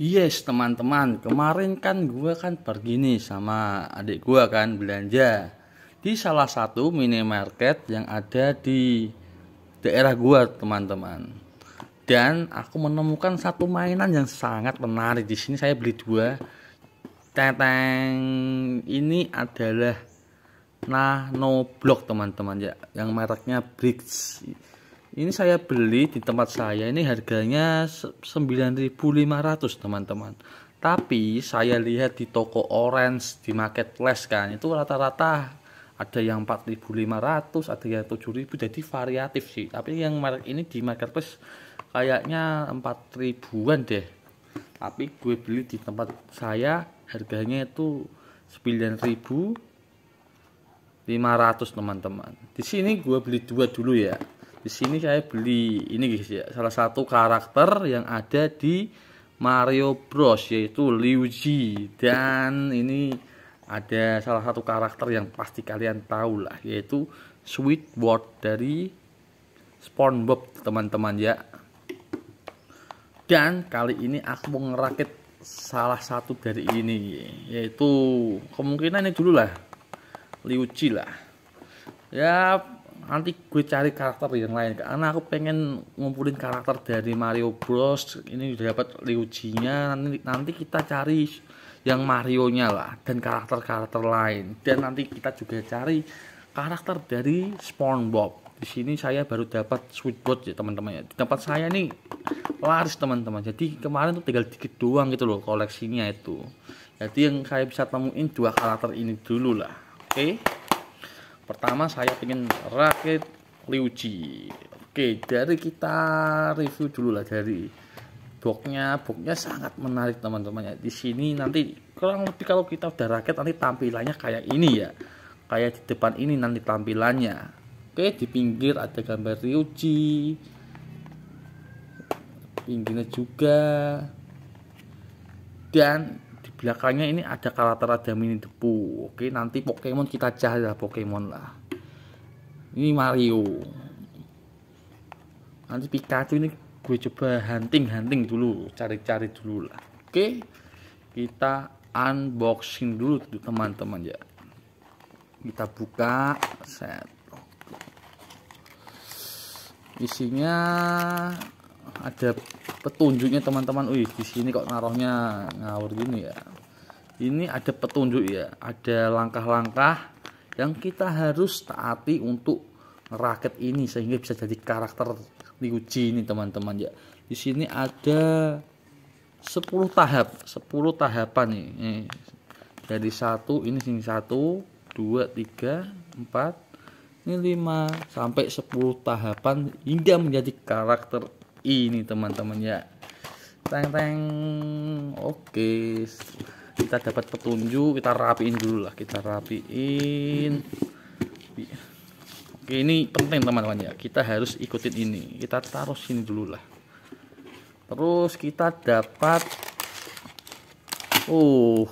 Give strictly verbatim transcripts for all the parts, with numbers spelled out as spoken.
Yes teman-teman, kemarin kan gue kan pergi nih sama adik gue kan belanja di salah satu minimarket yang ada di daerah gue teman-teman. Dan aku menemukan satu mainan yang sangat menarik. Di sini saya beli dua. Teteng, ini adalah nano block teman-teman ya, yang mereknya Bricks. Ini saya beli di tempat saya, ini harganya sembilan ribu lima ratus teman-teman. Tapi saya lihat di toko Orange, di Marketplace kan, itu rata-rata ada yang empat ribu lima ratus, ada yang tujuh ribu, jadi variatif sih. Tapi yang merek ini di Marketplace kayaknya empat ribuan deh. Tapi gue beli di tempat saya harganya itu sembilan ribu lima ratus teman-teman. Di sini gue beli dua dulu ya. Di sini saya beli ini guys ya, salah satu karakter yang ada di Mario Bros, yaitu Luigi. Dan ini ada salah satu karakter yang pasti kalian tahu lah, yaitu Squidward dari SpongeBob teman-teman ya. Dan kali ini aku mau ngerakit salah satu dari ini, yaitu kemungkinan ini dulu lah, Luigi lah ya. Nanti gue cari karakter yang lain karena aku pengen ngumpulin karakter dari Mario Bros. Ini udah dapat Luigi-nya, nanti, nanti kita cari yang Mario-nya lah dan karakter-karakter lain. Dan nanti kita juga cari karakter dari SpongeBob. Di sini saya baru dapat Squidward ya teman-teman ya. Di tempat saya nih laris teman-teman. Jadi kemarin tuh tinggal dikit doang gitu loh koleksinya itu. Jadi yang saya bisa temuin dua karakter ini dulu lah. Oke. Pertama saya ingin rakit Luigi. Oke, dari kita review dulu lah dari boxnya. Boxnya sangat menarik teman-teman ya. Di sini nanti kurang lebih kalau kita udah rakit nanti tampilannya kayak ini ya. Kayak di depan ini nanti tampilannya. Oke, di pinggir ada gambar Luigi. Pinggirnya juga. Dan belakangnya ini ada karakter, ada mini debu. Oke, nanti Pokemon kita cari lah, Pokemon lah. Ini Mario. Nanti Pikachu ini gue coba hunting-hunting dulu, cari-cari dulu lah. Oke, kita unboxing dulu teman-teman ya. Kita buka set. Isinya ada petunjuknya teman-teman. Wih, di sini kok naruhnya ngawur gini ya. Ini ada petunjuk ya, ada langkah-langkah yang kita harus taati untuk ngerakit ini sehingga bisa jadi karakter Luigi ini teman-teman ya. Di sini ada sepuluh tahap, sepuluh tahapan nih. Nih. Dari satu, ini sini satu, dua, tiga, empat, ini lima sampai sepuluh tahapan hingga menjadi karakter ini teman-teman ya. Teng teng. Oke, kita dapat petunjuk, kita rapiin dulu lah, kita rapiin. Oke, ini penting teman-teman ya, kita harus ikutin ini, kita taruh sini dulu lah. Terus kita dapat oh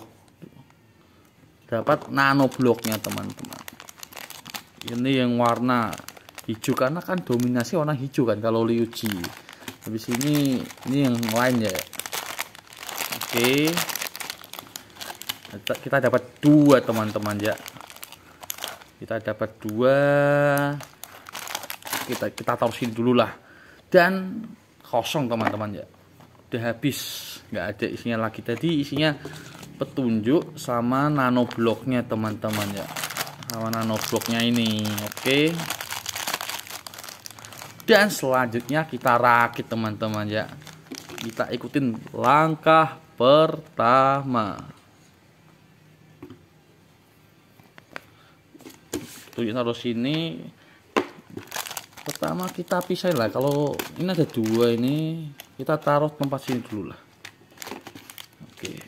dapat nano bloknya teman-teman. Ini yang warna hijau karena kan dominasi warna hijau kan kalau Luigi. Habis ini ini yang lain ya. Oke, kita dapat dua teman-teman ya. Kita dapat dua. Kita kita taruh sini dulu lah. Dan kosong teman-teman ya. Udah habis, nggak ada isinya lagi. Tadi isinya petunjuk sama nano bloknya teman-teman ya. Sama nano bloknya ini. Oke. Dan selanjutnya kita rakit teman-teman ya. Kita ikutin langkah pertama. Tuh taruh sini. Pertama kita pisahin lah. Kalau ini ada dua ini, kita taruh tempat sini dulu lah. Oke.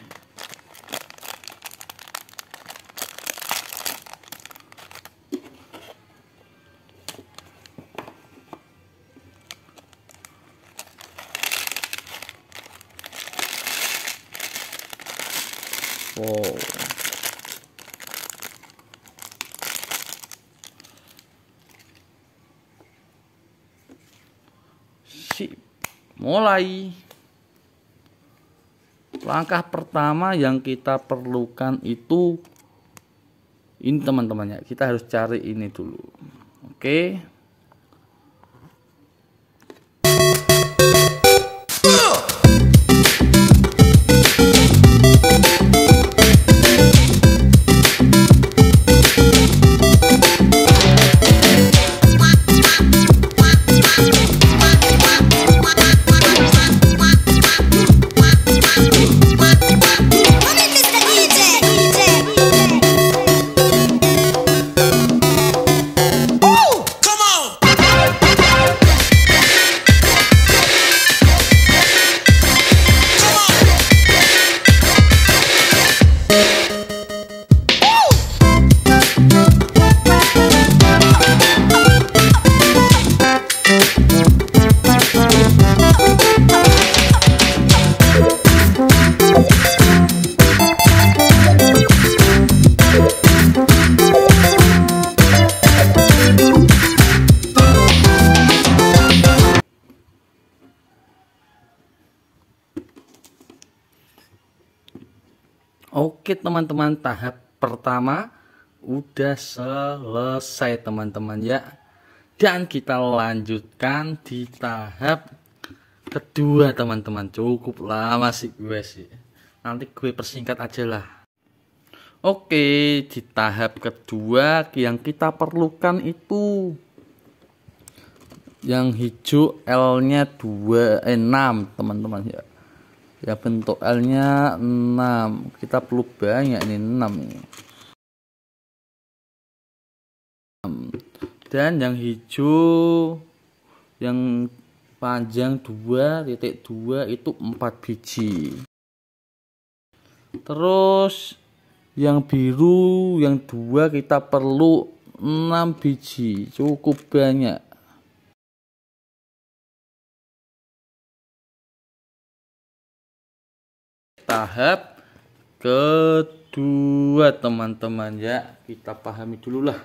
Wow. Sip. Mulai. Langkah pertama yang kita perlukan itu ini teman-teman ya, kita harus cari ini dulu. Oke. Oke teman-teman, tahap pertama udah selesai teman-teman ya. Dan kita lanjutkan di tahap kedua teman-teman. Cukup lama sih gue sih, nanti gue persingkat aja lah. Oke, di tahap kedua yang kita perlukan itu yang hijau, L nya dua, eh, enam teman-teman ya. Ya bentuk L nya enam, kita perlu banyak ini, enam. Dan yang hijau yang panjang dua titik dua itu empat biji. Terus yang biru yang dua kita perlu enam biji, cukup banyak. Tahap kedua teman-teman ya, kita pahami dulu lah.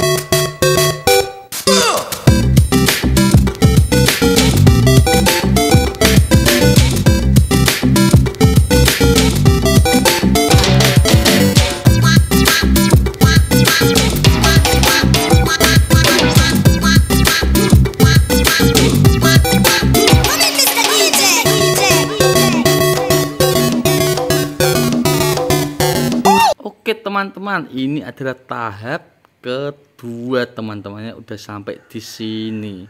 Oke teman-teman, ini adalah tahap kedua teman-temannya, udah sampai di sini.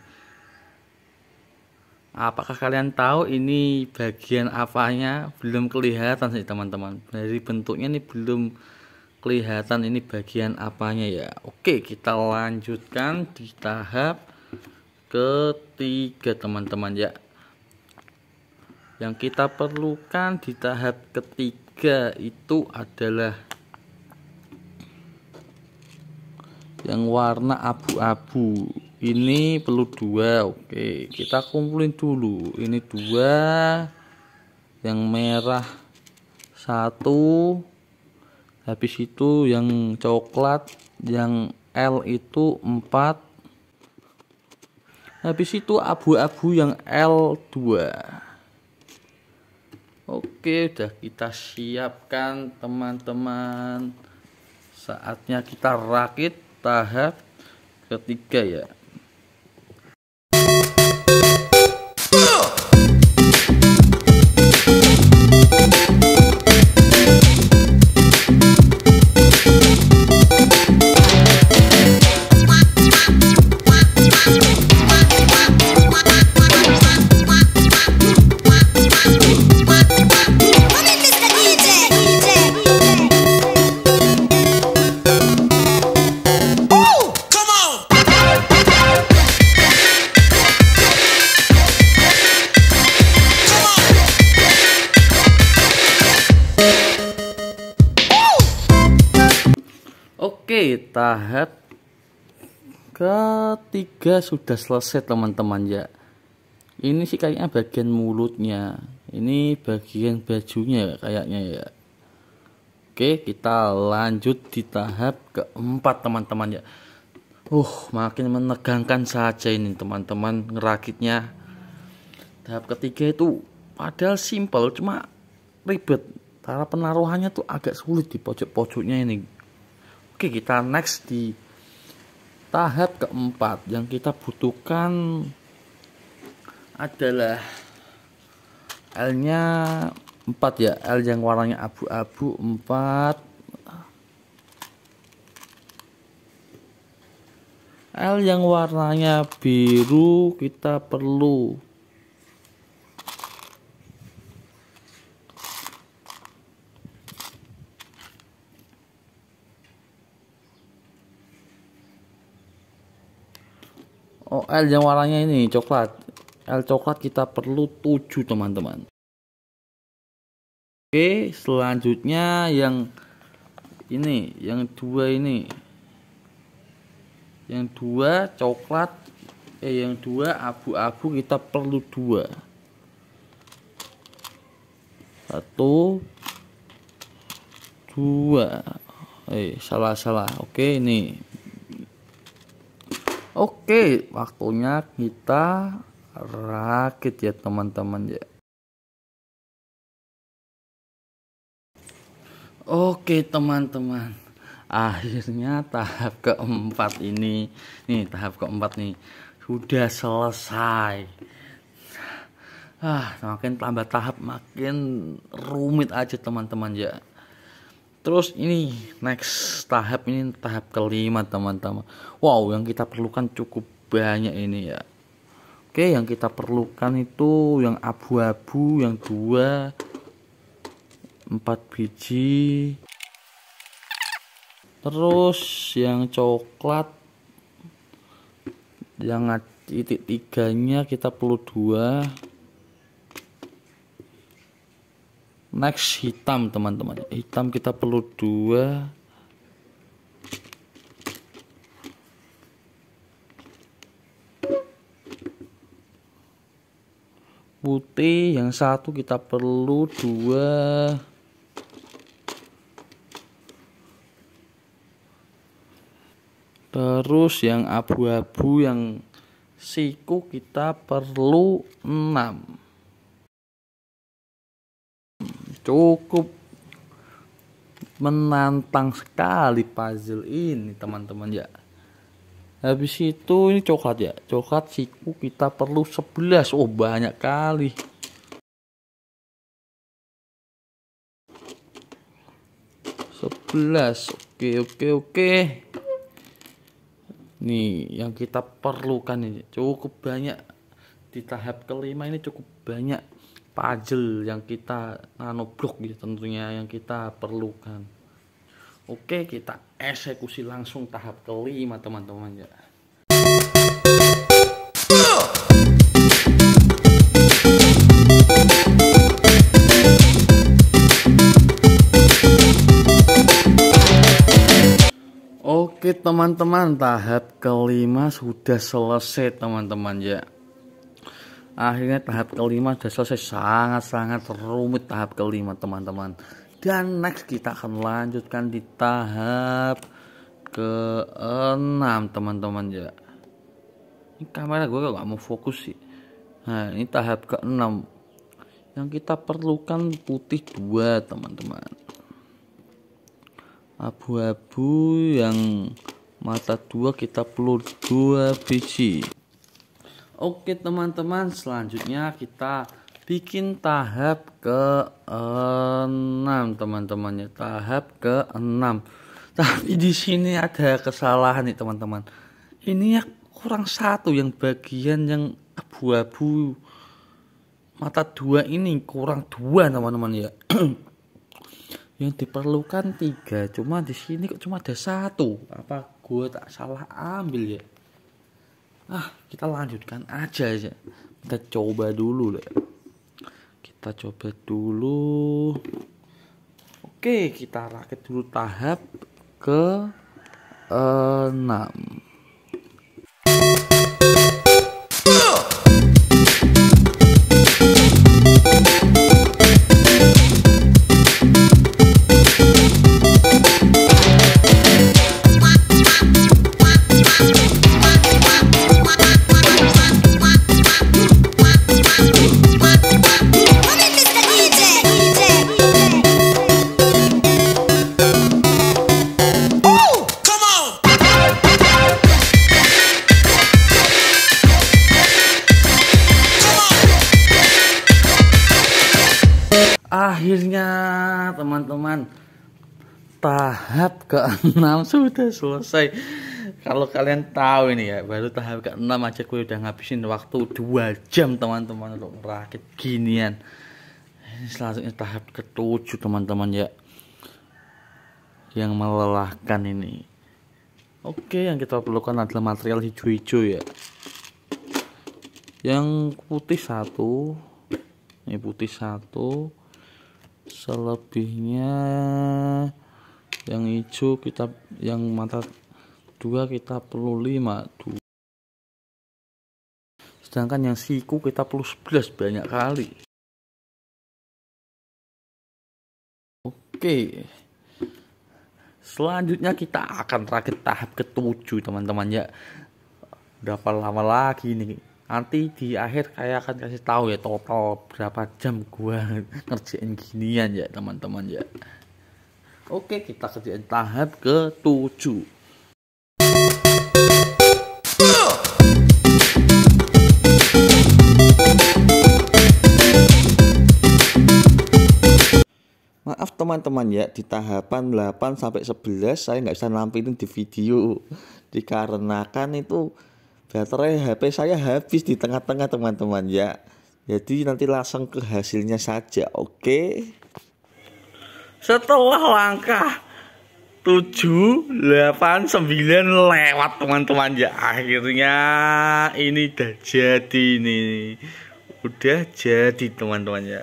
Apakah kalian tahu ini bagian apanya? Belum kelihatan sih teman-teman. Dari bentuknya ini belum kelihatan ini bagian apanya ya. Oke, kita lanjutkan di tahap ketiga teman-teman ya. Yang kita perlukan di tahap ketiga itu adalah yang warna abu-abu. Ini perlu dua. Oke, kita kumpulin dulu. Ini dua, yang merah satu, habis itu yang coklat yang L itu empat, habis itu abu-abu yang L dua. Oke, udah kita siapkan teman-teman. Saatnya kita rakit tahap ketiga ya. Oke, tahap ketiga sudah selesai teman-teman ya. Ini sih kayaknya bagian mulutnya, ini bagian bajunya kayaknya ya. Oke, kita lanjut di tahap keempat teman-teman ya. Uh, makin menegangkan saja ini teman-teman ngerakitnya. Tahap ketiga itu padahal simpel, cuma ribet, cara penaruhannya tuh agak sulit di pojok-pojoknya ini. Oke, kita next di tahap keempat. Yang kita butuhkan adalah L-nya empat ya, L yang warnanya abu-abu empat, L yang warnanya biru kita perlu oh L yang warnanya ini coklat, L coklat kita perlu tujuh teman-teman. Oke, selanjutnya yang ini, yang dua ini, yang dua coklat, eh yang dua abu-abu kita perlu dua, satu, dua, eh salah salah. Oke ini, oke waktunya kita rakit ya teman-teman ya. Oke teman-teman, akhirnya tahap keempat ini, nih tahap keempat nih sudah selesai. Ah, makin tambah tahap makin rumit aja teman-teman ya. Terus ini next tahap ini tahap kelima teman-teman. Wow, yang kita perlukan cukup banyak ini ya. Oke, yang kita perlukan itu yang abu-abu, yang dua, empat biji, terus yang coklat yang titik tiganya kita perlu dua, next hitam teman-teman, hitam kita perlu dua, putih yang satu kita perlu dua, terus yang abu-abu yang siku kita perlu enam. Cukup menantang sekali puzzle ini teman-teman ya. Habis itu ini coklat ya, coklat siku kita perlu sebelas. Oh banyak kali. sebelas. Oke oke oke. Nih yang kita perlukan ini cukup banyak. Di tahap kelima ini cukup banyak puzzle yang kita nanoblok gitu tentunya yang kita perlukan. Oke, kita eksekusi langsung tahap kelima teman-teman ya. Oke teman-teman, tahap kelima sudah selesai teman-teman ya. Akhirnya tahap kelima sudah selesai, sangat-sangat rumit tahap kelima teman-teman. Dan next kita akan lanjutkan di tahap keenam teman-teman ya. Ini kamera gue gak mau fokus sih. Nah ini tahap keenam. Yang kita perlukan putih dua teman-teman, abu-abu yang mata dua kita perlu dua biji. Oke teman-teman, selanjutnya kita bikin tahap ke enam teman-teman ya, tahap ke enam. Tapi di sini ada kesalahan nih teman-teman. Ini ya kurang satu, yang bagian yang abu-abu mata dua ini kurang dua teman-teman ya. Yang diperlukan tiga, cuma di sini kok cuma ada satu. Apa gue tak salah ambil ya? Ah, kita lanjutkan aja aja. Kita coba dulu lah. Kita coba dulu. Oke, kita rakit dulu tahap ke enam. Akhirnya teman-teman, tahap keenam sudah selesai. Kalau kalian tahu ini ya, baru tahap keenam aja gue udah ngabisin waktu dua jam teman-teman untuk merakit ginian. Ini selanjutnya tahap ketujuh teman-teman ya, yang melelahkan ini. Oke, yang kita perlukan adalah material hijau-hijau ya. Yang putih satu, ini putih satu, selebihnya yang hijau kita, yang mata dua kita perlu lima, sedangkan yang siku kita perlu sebelas, banyak kali. Oke, selanjutnya kita akan rakit tahap ketujuh teman-teman ya. Berapa lama lagi nih, nanti di akhir kayak akan kasih tahu ya total berapa jam gua ngerjain ginian ya teman-teman ya. Oke, kita kerjain tahap ketujuh. Maaf teman-teman ya, di tahapan delapan sampai sebelas saya nggak bisa nampilin di video dikarenakan itu baterai H P saya habis di tengah-tengah teman-teman ya. Jadi nanti langsung ke hasilnya saja. Oke, setelah langkah tujuh, delapan, sembilan lewat teman-teman ya, akhirnya ini udah jadi nih, udah jadi teman-teman ya.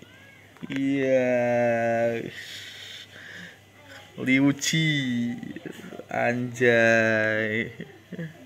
Iya, Liuci anjay.